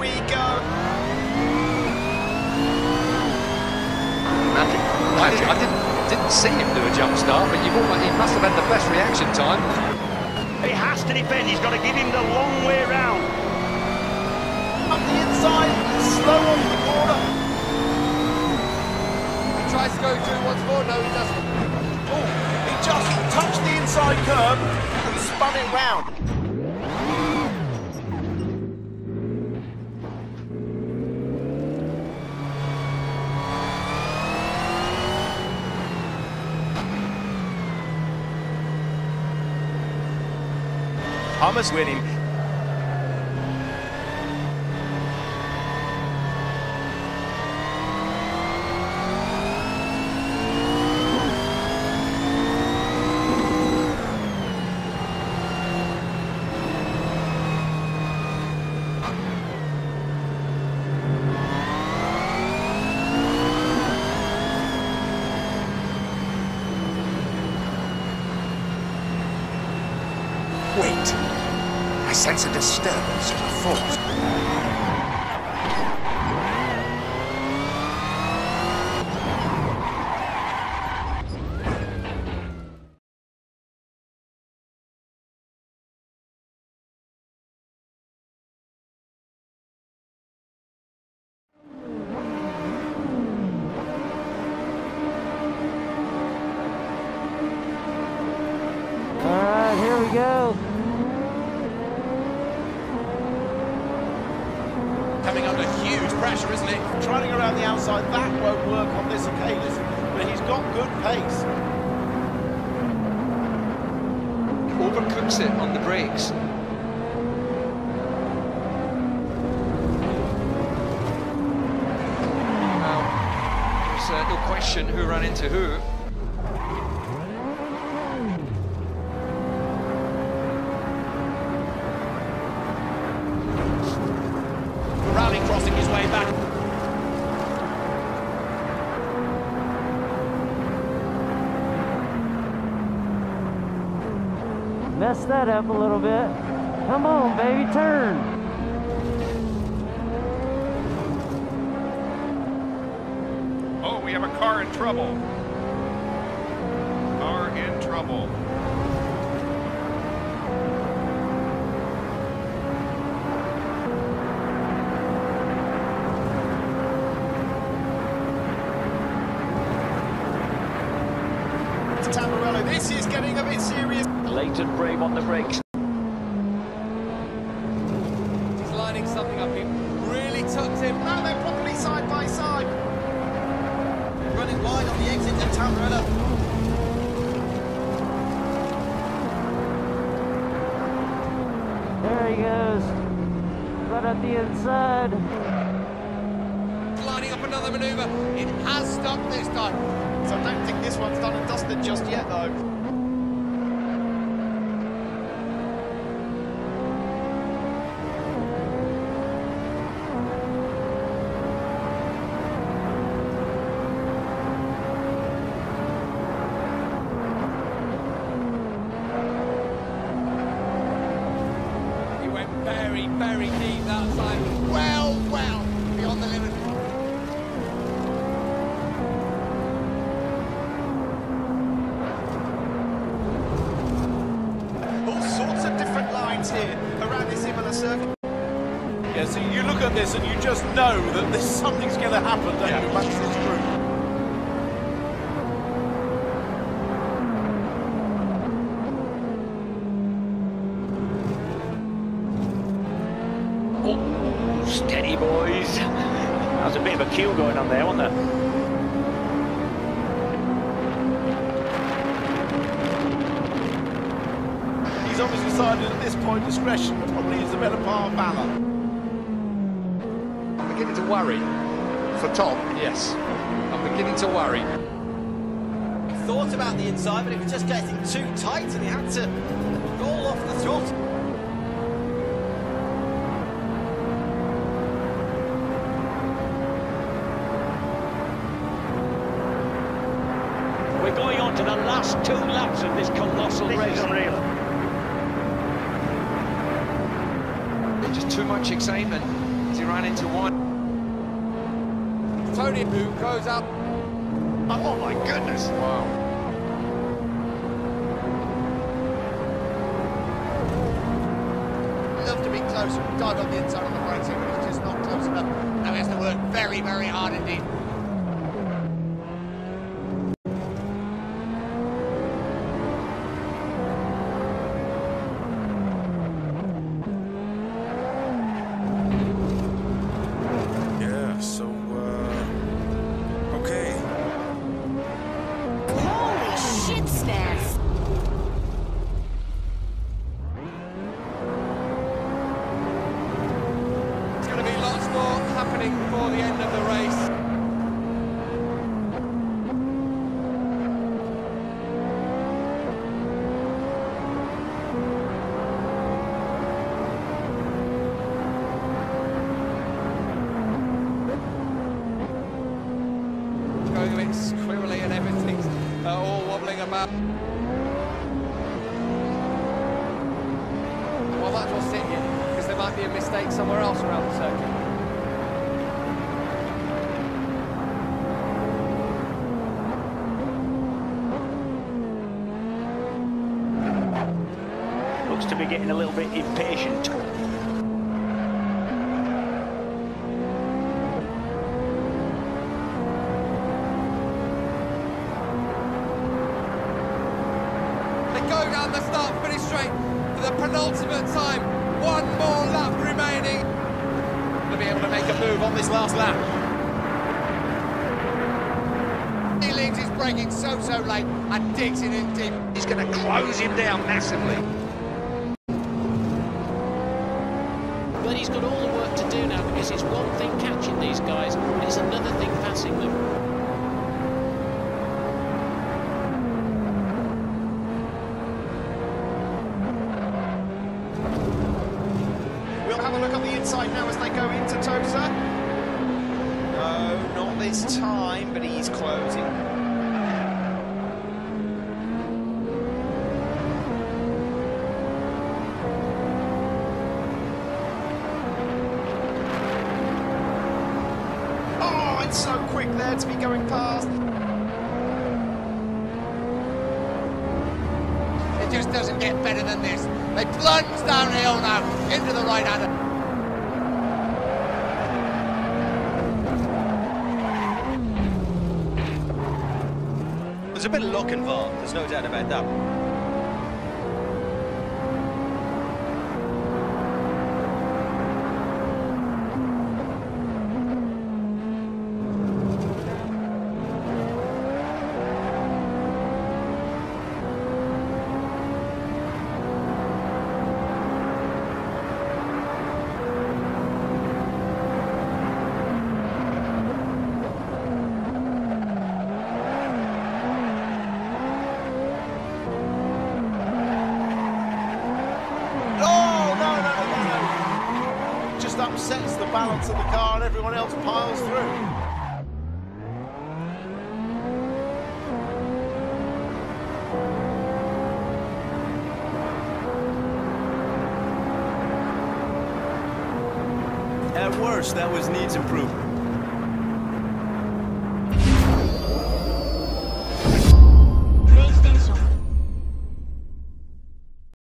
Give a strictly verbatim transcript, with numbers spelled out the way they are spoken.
we go. Magic. I, didn't, I didn't, didn't see him do a jump start, but you've almost, he must have had the best reaction time. He has to defend, he's got to give him the long way round. Up the inside, slow off the corner. He tries to go through once more, no he doesn't. Oh, he just touched the inside curb and spun it round. Thomas winning. Wait. I sense a disturbance of the force. All right, here we go. Coming under huge pressure, isn't it? Trailing around the outside, that won't work on this occasion, but he's got good pace. Overcooks it on the brakes. Well, there's uh, no question who ran into who. Crossing his way back. Messed that up a little bit. Come on, baby, turn. Oh, we have a car in trouble. Car in trouble. Tamarello, this is getting a bit serious. Blatant brave on the brakes. He's lining something up. He really tucked him. Now they're properly side by side. Running wide on the exit of Tamarello. There he goes. Right at the inside. Lining up another manoeuvre. It has stopped this time. So I don't think this one's done and dusted just yet, though. He went very, very deep that time. Well, well, beyond the limit. Here around this Imola circuit. Yeah, so you look at this and you just know that this something's going to happen, don't yeah. you, amongst this group? Oh, steady, boys. That was a bit of a queue going on there, wasn't there? He's obviously decided at this point discretion probably is the better part of valour. I'm beginning to worry. For Tom, yes. I'm beginning to worry. Thought about the inside, but it was just getting too tight and he had to roll off the throttle. We're going on to the last two laps of this colossal This race. is unreal. Just too much excitement. Is he ran into one. Tony, who goes up. Oh my goodness! Wow. Love to be closer and dive on the inside on the brakes here, but he's just not close enough. Now he has to work very, very hard indeed. Yeah, so, uh... okay. Holy shit, Stas! There's going to be lots more happening before the end of the race. Going a bit squirrely and everything's uh, all wobbling about. Well, that will sit here, because there might be a mistake somewhere else around the circuit. Looks to be getting a little bit impatient. They go down the start finish straight for the penultimate time. One more lap remaining. To be able to make a move on this last lap. He leaves his braking so, so late and digs it in deep. He's going to close him down massively. But he's got all the work to do now, because it's one thing catching these guys, and it's another thing passing them. We'll have a look on the inside now as they go into Tosa. No, not this time, but he's closing. Oh, it's so quick there to be going past. It just doesn't get better than this. They plunge downhill now into the right-hander. There's a bit of luck involved, there's no doubt about that. Upsets the balance of the car and everyone else piles through. At worst, that was needs improvement.